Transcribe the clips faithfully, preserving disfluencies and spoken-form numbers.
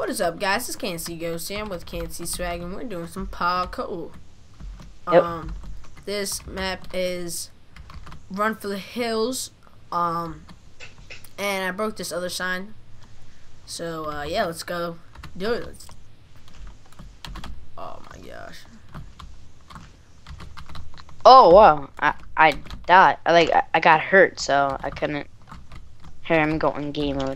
What is up, guys? It's Can't See Ghost here. I'm with Can't See Swag, and we're doing some parkour. Yep. Um, this map is Run for the Hills. Um, and I broke this other sign. So uh, yeah, let's go do it. Let's... Oh my gosh. Oh wow, I I died. I like I, I got hurt, so I couldn't. Here, I'm going game mode.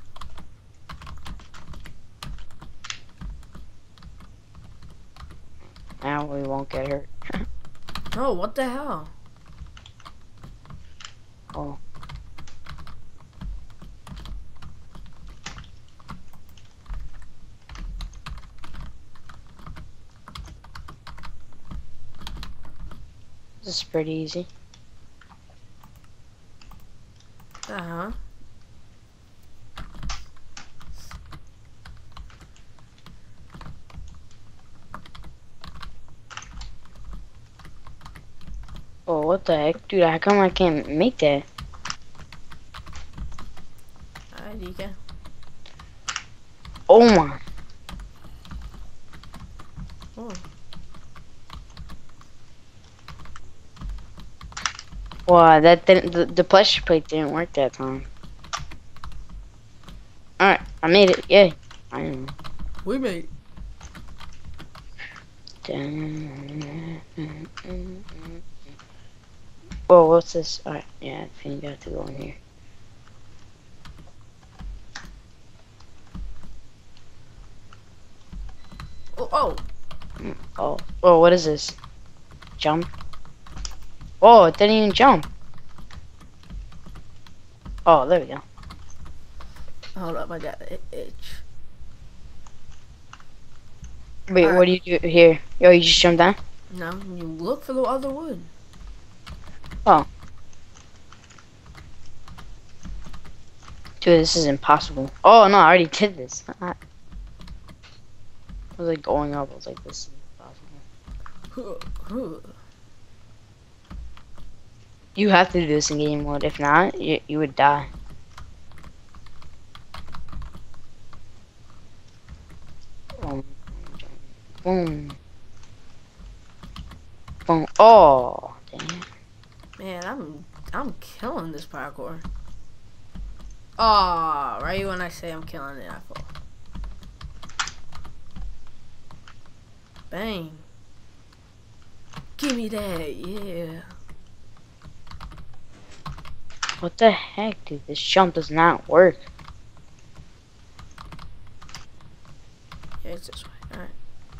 Now we won't get hurt. Oh, what the hell? Oh. This is pretty easy. Uh huh. Oh, what the heck? Dude, how come I can't make that? Alright, D K. Oh my. Oh. Wow, that didn't, the, the pressure plate didn't work that time. Alright, I made it. Yay. I know. We made Whoa, what's this? Alright, yeah, I think you have to go in here. Oh, oh. Oh, oh, what is this? Jump? Oh, it didn't even jump. Oh, there we go. Hold up, I got an itch. Wait, All right. what do you do here? Yo, you just jumped down? No, you look for the other wood. Oh. Dude, this is impossible. Oh, no, I already did this. I was like going up. I was like, this is impossible. You have to do this in game mode. If not, you, you would die. Boom. Boom. Boom. Oh, damn. Man, I'm I'm killing this parkour. Oh, right when I say I'm killing it, I fall. Bang. Give me that, yeah. What the heck, dude? This jump does not work. Yeah, it's this way. Alright.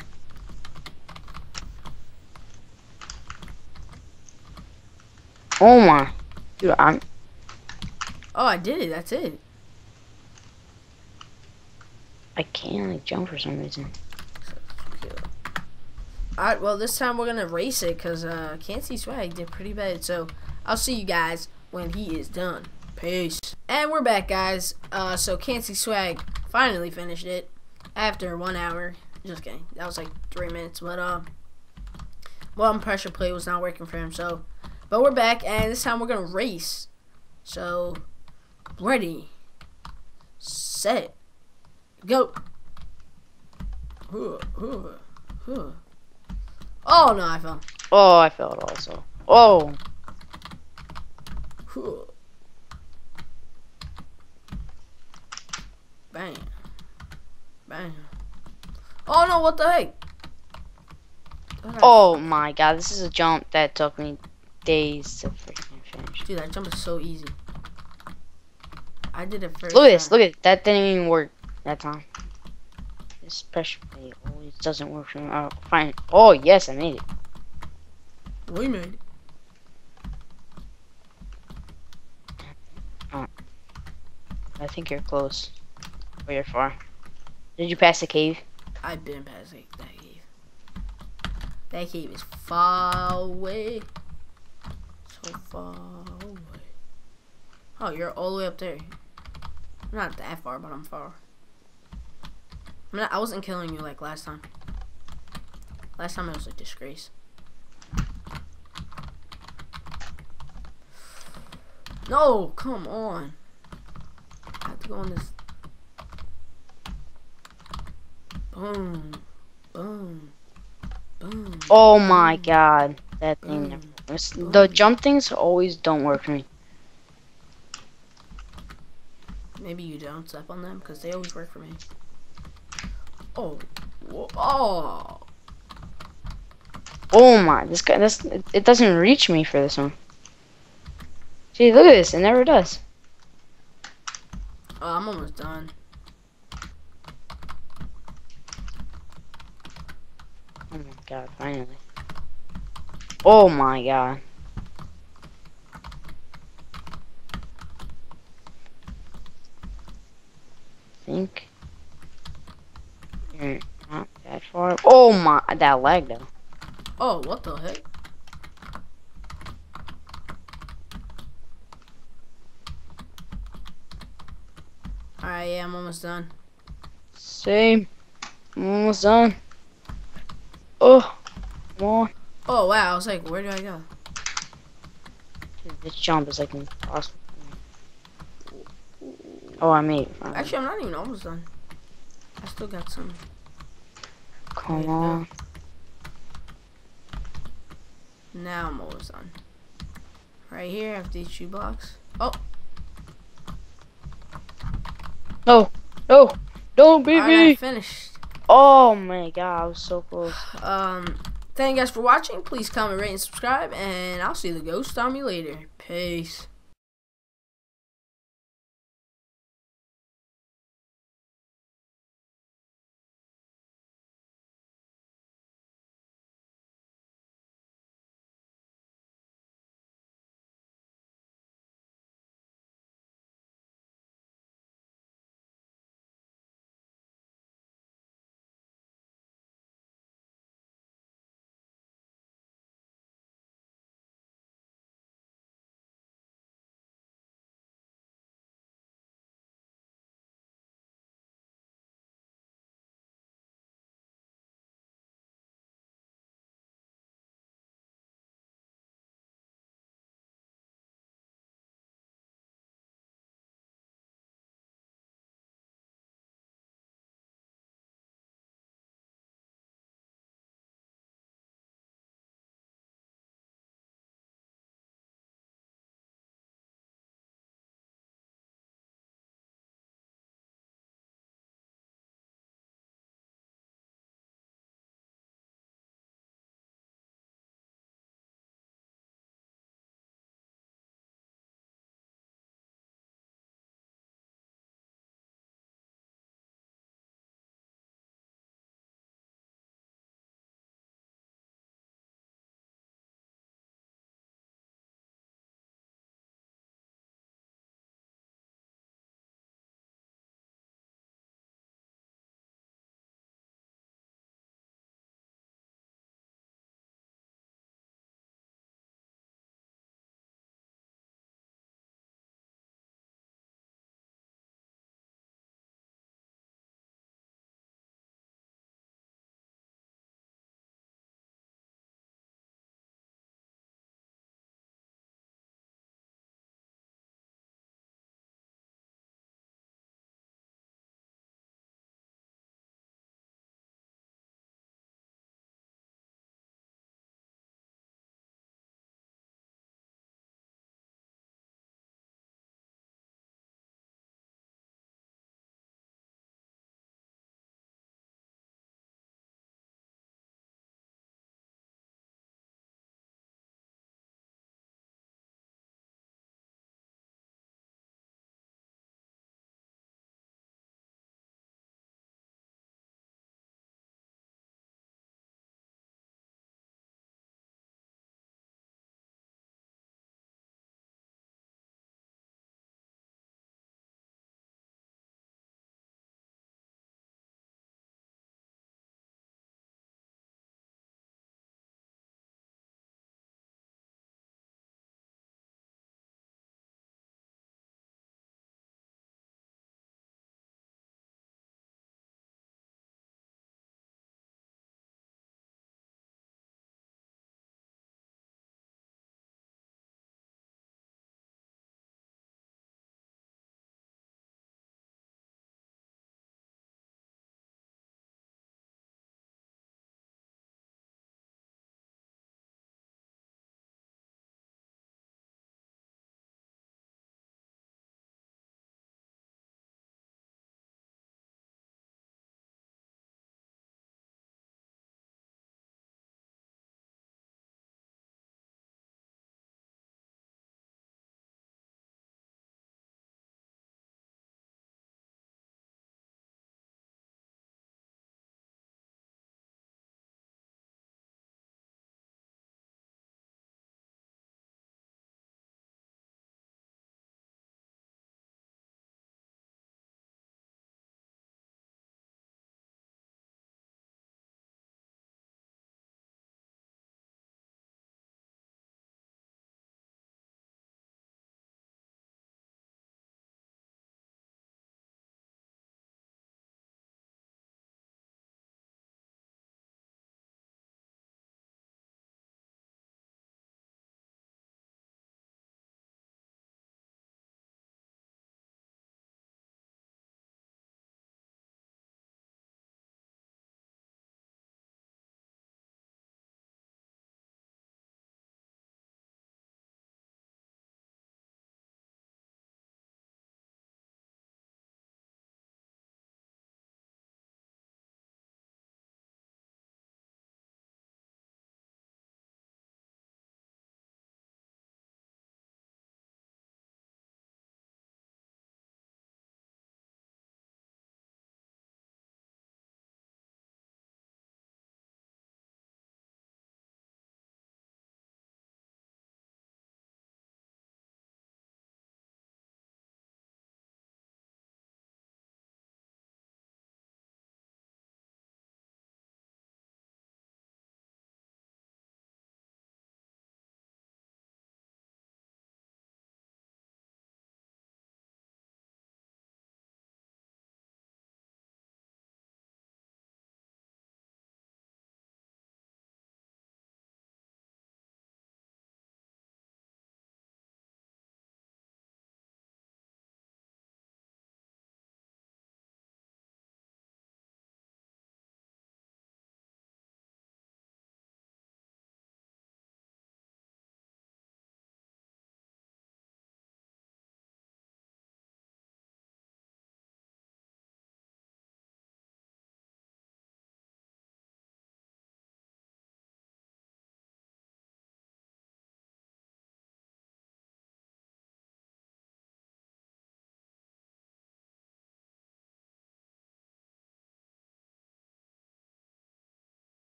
Oh my. Dude, I'm... Oh, I did it. That's it. I can't, like, jump for some reason. Alright, well, this time we're going to race it because uh, Can't See Swag did pretty bad. So, I'll see you guys when he is done. Peace. And we're back, guys. Uh, so, Can't See Swag finally finished it after one hour. Just kidding. That was like three minutes. But, uh, well, pressure play was not working for him. So, but we're back, and this time we're going to race. So, ready, set, go. Huh, huh, huh. Oh, no, I fell. Oh, I fell also. Oh. Huh. Bang. Bang. Oh, no, what the heck? Oh, my God. This is a jump that took me days to freaking finish. Dude, that jump is so easy. I did it first. Look at this. time. Look at that. Didn't even work that time. This pressure plate always doesn't work for me. Oh, fine. Oh, yes, I made it. We made it. Oh. I think you're close. Or you're far. Did you pass the cave? I've been past that cave. That cave is far away. So far away. Oh, you're all the way up there. I'm not that far, but I'm far. I'm not, I wasn't killing you like last time. Last time it was a disgrace. No, come on. I have to go on this. Boom. Boom. Boom. Oh my god. That thing Boom. never works. Boom. The jump things always don't work for me. Maybe you don't step on them because they always work for me. Oh. Whoa. Oh. Oh my, this guy, this, it, it doesn't reach me for this one. See, look at this, it never does. Oh, I'm almost done. Oh my god, finally. Oh my god. I think you're not that far. Oh my, that lag though. Oh, what the heck? Alright, yeah, I'm almost done. Same. I'm almost done. Oh, come on. Oh, wow. I was like, where do I go? Dude, this jump is like impossible. Oh, I made it. Finally. Actually, I'm not even almost done. I still got some. Come on. Now I'm almost done. Right here, after these two blocks. Oh. No, no, don't beat Alright, I me. finished. Oh my god, I was so close. Um, thank you guys for watching. Please comment, rate, and subscribe. And I'll see the ghost on you later. Peace.